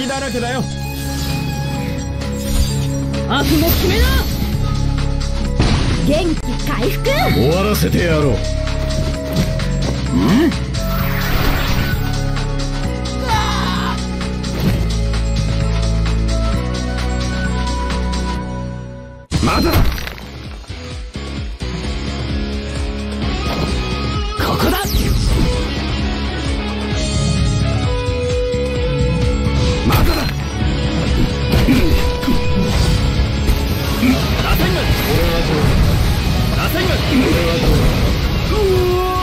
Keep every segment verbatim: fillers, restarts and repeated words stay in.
隙だらけだよ。 悪も決めな。元気回復。 終わらせてやろう。ん？まだだ。ここだ。まだだ。螺旋が。俺はどうだ。螺旋が。俺はどうだ。うわ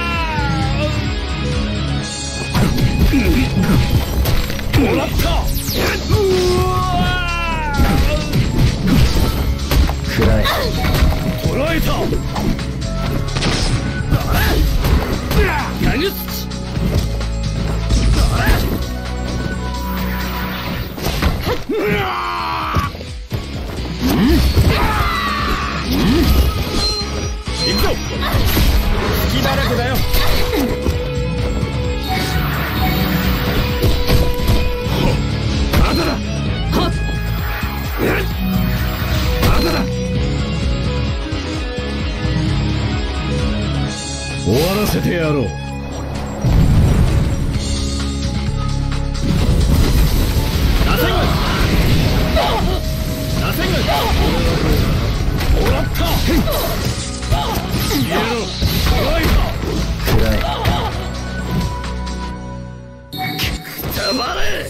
ー。もらった。うわー。暗い。捕らえた。ヤグツチ。行くぞ。隙だらけだよ。まだだ。はっ。まだだ。終わらせてやろう。螺旋が。螺旋が。もらった。消えろ。怖いか。暗い。くたばれ。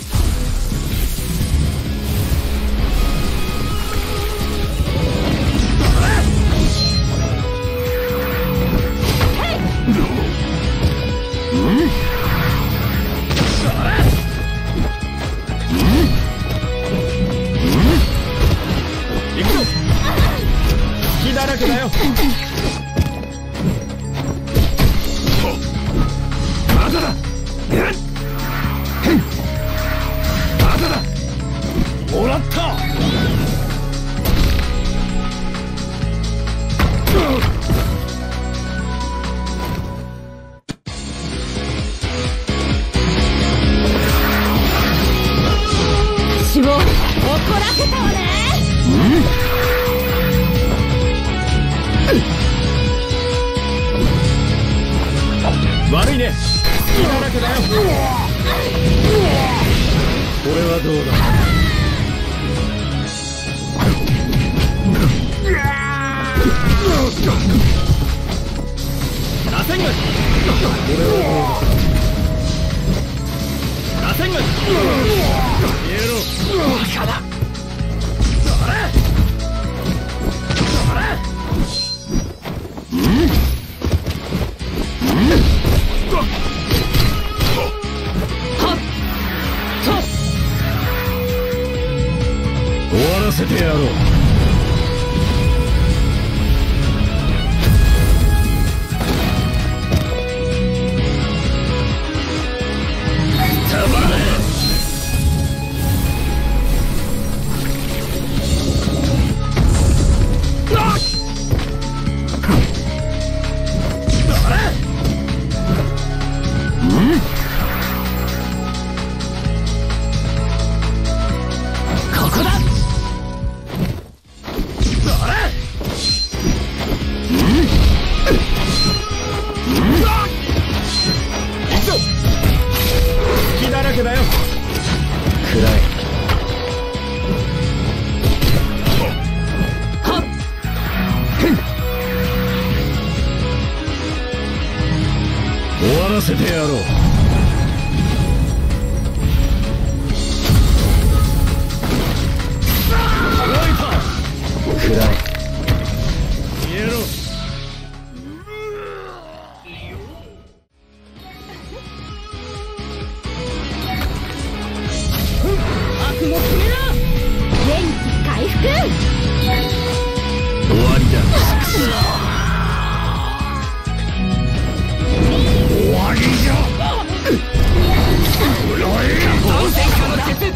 行くぞ。隙だらけだよ。まだだ。まだだ。もらった。 死を怒らせたわね。 悪いね。隙だらけだよ。これはどうだ。螺旋が。これはどうだ。螺旋が。消えろ。バカだ。それ。それ。うん終わらせてやろう。たまれ。隙だらけだよ。暗い。はっ。終わらせてやろう。暗い。消えろ。 悪も決めな。元気回復。 終わりだ。終わりじゃ。当選下の鉄。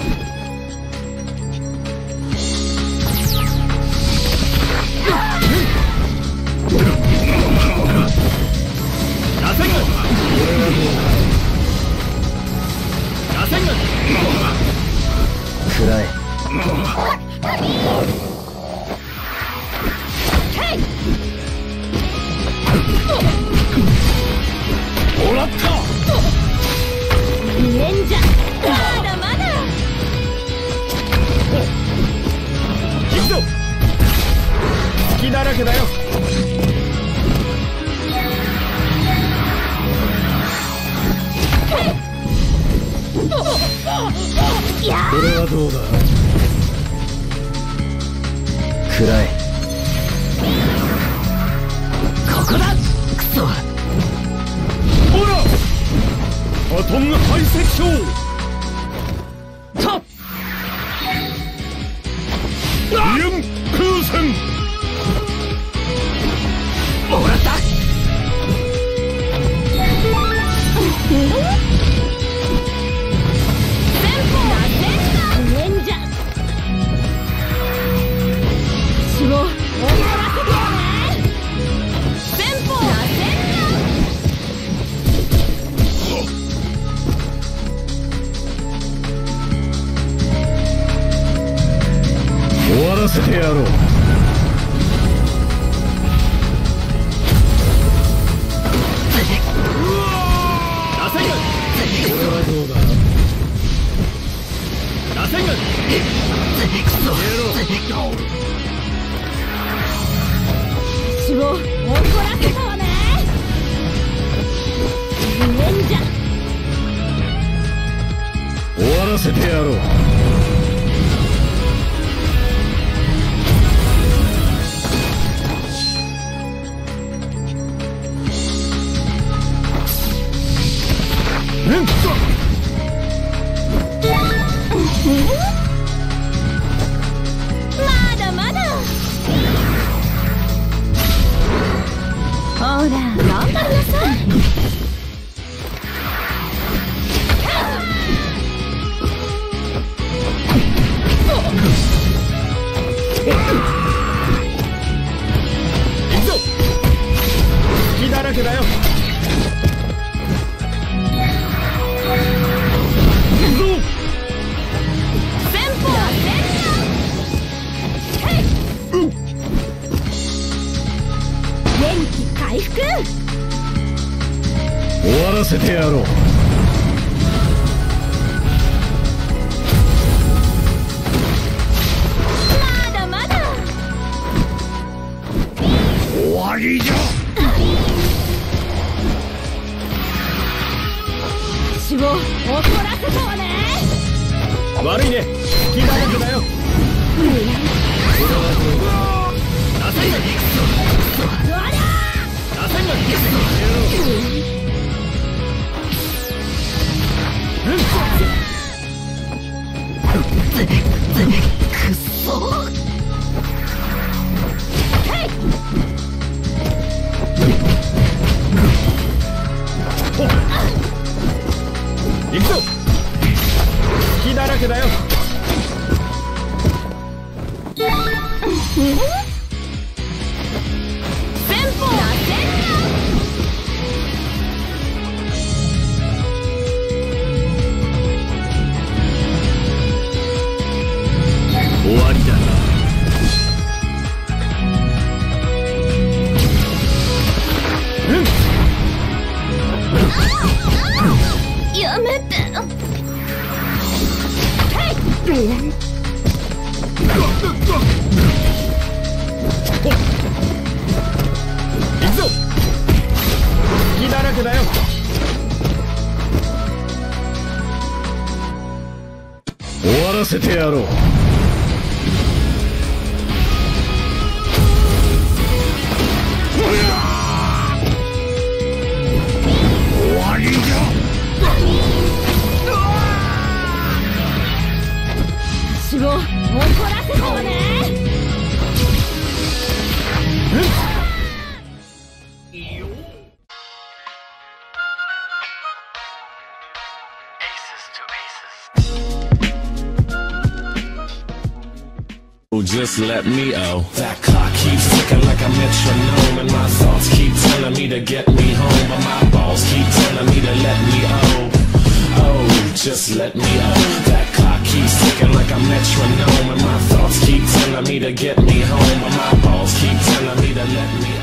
螺旋が。螺旋が。 くらえ。もらった。 レンジャーまだまだ。 行くぞ。隙だらけだよ。これはどうだ。くらえ。ここだ。くそ。ほらバトン排斥症。とイエン空戦。もらった。レンジャー死を終わらせてよね。先方は終わらせてやろう。これはどうだ。打線が死を怒らせたわね。レンジャー終わらせてやろう。うんっまだまだ。ほら頑張りなさい。 行くぞ。隙だらけだよ。 回復。 終わらせてやろう。 まだまだ。 終わりじゃ。 死を怒らせたわね。 悪いね。隙だらけだよ。打線が打線がくっそ。行くぞ。隙だらけだよ。 先方は終わりだ。 やめて。 行くぞ。隙だらけだよ。終わらせてやろう。終わりじゃ。 死を怒らせたわね。 Just let me oh. That clock keeps ticking like a metronome, and my thoughts keep telling me to get me home, but my balls keep telling me to let me oh. Oh, just let me oh. That clock keeps ticking like a metronome, and my thoughts keep telling me to get me home, but my balls keep telling me to let me